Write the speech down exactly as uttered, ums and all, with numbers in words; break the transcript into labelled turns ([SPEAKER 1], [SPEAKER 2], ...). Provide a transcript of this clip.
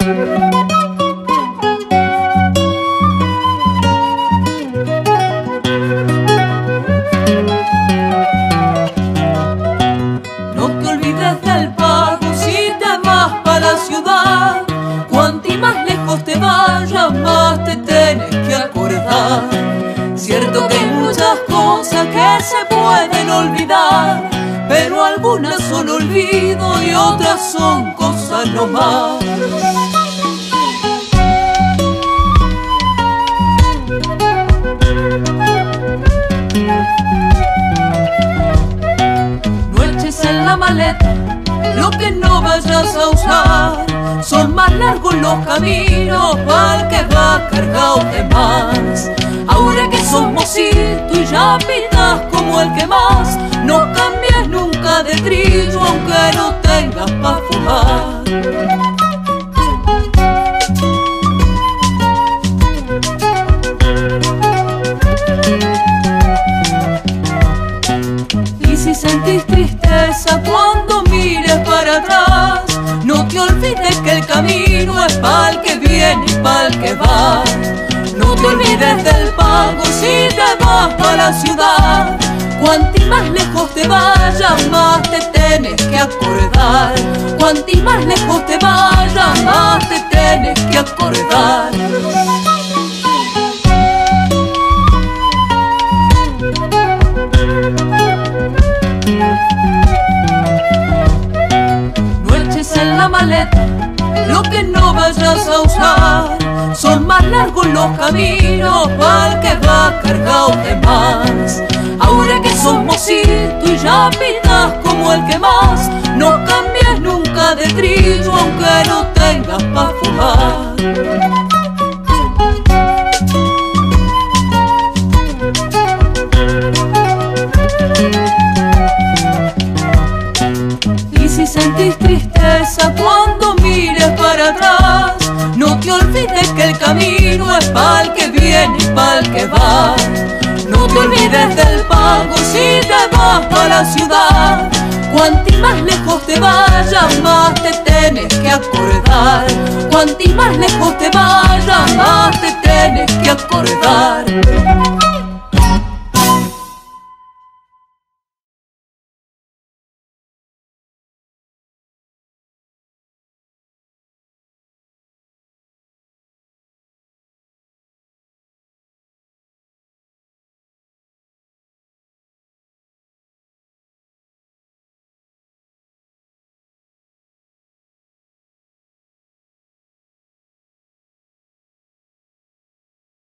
[SPEAKER 1] No te olvides del pago si te vas para la ciudad. Cuanti más lejos te vayas, más te tienes que acordar. Cierto que hay muchas cosas que se pueden olvidar, pero algunas son olvido y otras son cosas nomás. No eches en la maleta lo que no vayas a usar. Son más largos los caminos para el que va cargado de más. Ahora que sos mocito y ya pitas como el que más, no cambies nunca de trillo aunque no tengas pa' fumar. Y si sentís tristeza cuando mires para atrás, no te olvides que el camino es pa'l que viene y pa'l que va. No te olvides del pago si te vas para la ciudad. Cuanti más lejos te vayas, más te tienes que acordar. Cuanti más lejos te vayas, más te tienes que acordar. No eches en la maleta lo que no vayas a usar. Son más largos los caminos para el que va cargado de más. Ahora que sos mocito y ya pitas como el que más, no cambies nunca de trillo aunque no tengas pa' fumar. Y si sentís tristeza cuando mires para atrás, no te olvides que el camino es pa'l que viene y pa'l que va. No te olvides del pago si te vas para la ciudad. Cuanti más lejos te vayas, más te tienes que acordar. Cuanti más lejos te vayas, más te tienes que acordar.